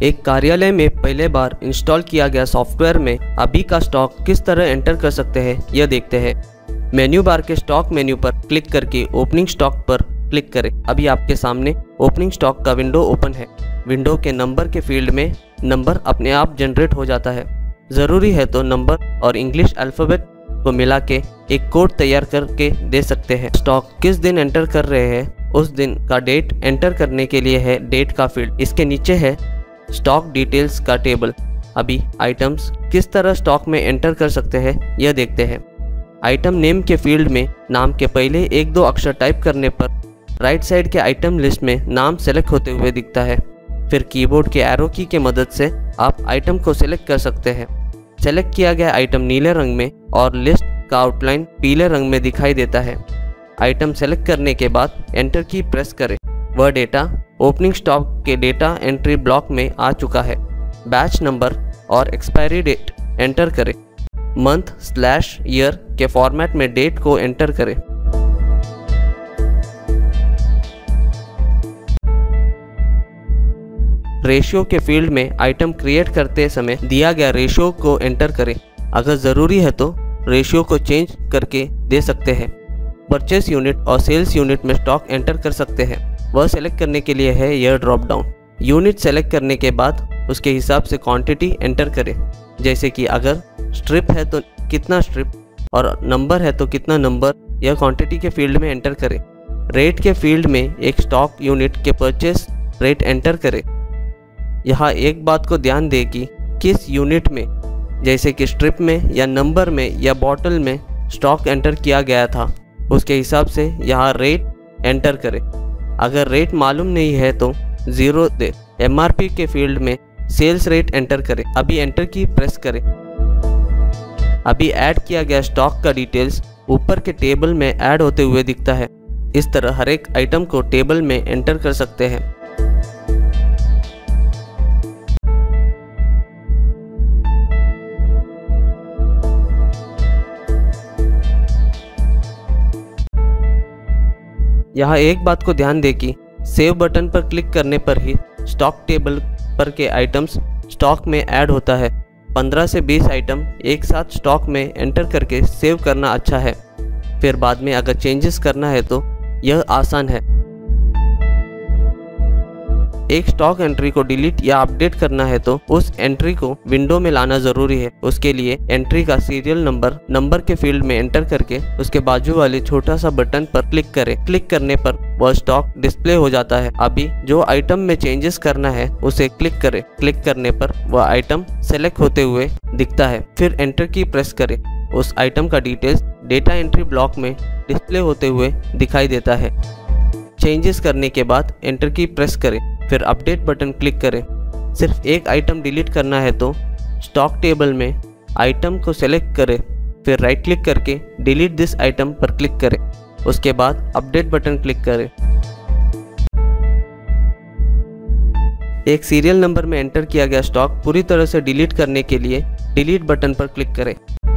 एक कार्यालय में पहले बार इंस्टॉल किया गया सॉफ्टवेयर में अभी का स्टॉक किस तरह एंटर कर सकते हैं यह देखते हैं। मेन्यू बार के स्टॉक मेन्यू पर क्लिक करके ओपनिंग स्टॉक पर क्लिक करें। अभी आपके सामने ओपनिंग स्टॉक का विंडो ओपन है। विंडो के नंबर के फील्ड में नंबर अपने आप जनरेट हो जाता है। ज़रूरी है तो नंबर और इंग्लिश अल्फ़ाबेट को मिला के एक कोड तैयार करके दे सकते हैं। स्टॉक किस दिन एंटर कर रहे हैं उस दिन का डेट एंटर करने के लिए है डेट का फील्ड। इसके नीचे है स्टॉक डिटेल्स का टेबल। अभी आइटम्स किस तरह स्टॉक में एंटर कर सकते हैं यह देखते हैं। आइटम नेम के फील्ड में नाम के पहले 1-2 अक्षर टाइप करने पर राइट साइड के आइटम लिस्ट में नाम सेलेक्ट होते हुए दिखता है। फिर कीबोर्ड के एरो की के मदद से आप आइटम को सेलेक्ट कर सकते हैं। सेलेक्ट किया गया आइटम नीले रंग में और लिस्ट का आउटलाइन पीले रंग में दिखाई देता है। आइटम सेलेक्ट करने के बाद एंटर की प्रेस करें। वह डेटा ओपनिंग स्टॉक के डेटा एंट्री ब्लॉक में आ चुका है। बैच नंबर और एक्सपायरी डेट एंटर करें। मंथ/ईयर के फॉर्मेट में डेट को एंटर करें। रेशियो के फील्ड में आइटम क्रिएट करते समय दिया गया रेशियो को एंटर करें। अगर ज़रूरी है तो रेशियो को चेंज करके दे सकते हैं। परचेस यूनिट और सेल्स यूनिट में स्टॉक एंटर कर सकते हैं। वह सेलेक्ट करने के लिए है यह ड्रॉप डाउन। यूनिट सेलेक्ट करने के बाद उसके हिसाब से क्वांटिटी एंटर करें। जैसे कि अगर स्ट्रिप है तो कितना स्ट्रिप और नंबर है तो कितना नंबर, यह क्वांटिटी के फील्ड में एंटर करें। रेट के फील्ड में एक स्टॉक यूनिट के परचेस रेट एंटर करें। यहाँ एक बात को ध्यान दें कि किस यूनिट में, जैसे कि स्ट्रिप में या नंबर में या बॉटल में स्टॉक एंटर किया गया था, उसके हिसाब से यहाँ रेट एंटर करें। अगर रेट मालूम नहीं है तो 0 दे। एमआरपी के फील्ड में सेल्स रेट एंटर करें। अभी एंटर की प्रेस करें। अभी ऐड किया गया स्टॉक का डिटेल्स ऊपर के टेबल में ऐड होते हुए दिखता है। इस तरह हर एक आइटम को टेबल में एंटर कर सकते हैं। यहाँ एक बात को ध्यान दें कि सेव बटन पर क्लिक करने पर ही स्टॉक टेबल पर के आइटम्स स्टॉक में ऐड होता है। 15 से 20 आइटम एक साथ स्टॉक में एंटर करके सेव करना अच्छा है। फिर बाद में अगर चेंजेस करना है तो यह आसान है। एक स्टॉक एंट्री को डिलीट या अपडेट करना है तो उस एंट्री को विंडो में लाना जरूरी है। उसके लिए एंट्री का सीरियल नंबर के फील्ड में एंटर करके उसके बाजू वाले छोटा सा बटन पर क्लिक करें। क्लिक करने पर वह स्टॉक डिस्प्ले हो जाता है। अभी जो आइटम में चेंजेस करना है उसे क्लिक करें। क्लिक करने पर वह आइटम सेलेक्ट होते हुए दिखता है। फिर एंटर की प्रेस करें। उस आइटम का डिटेल्स डेटा एंट्री ब्लॉक में डिस्प्ले होते हुए दिखाई देता है। चेंजेस करने के बाद एंटर की प्रेस करें। फिर अपडेट बटन क्लिक करें। सिर्फ एक आइटम डिलीट करना है तो स्टॉक टेबल में आइटम को सेलेक्ट करें। फिर राइट क्लिक करके डिलीट दिस आइटम पर क्लिक करें। उसके बाद अपडेट बटन क्लिक करें। एक सीरियल नंबर में एंटर किया गया स्टॉक पूरी तरह से डिलीट करने के लिए डिलीट बटन पर क्लिक करें।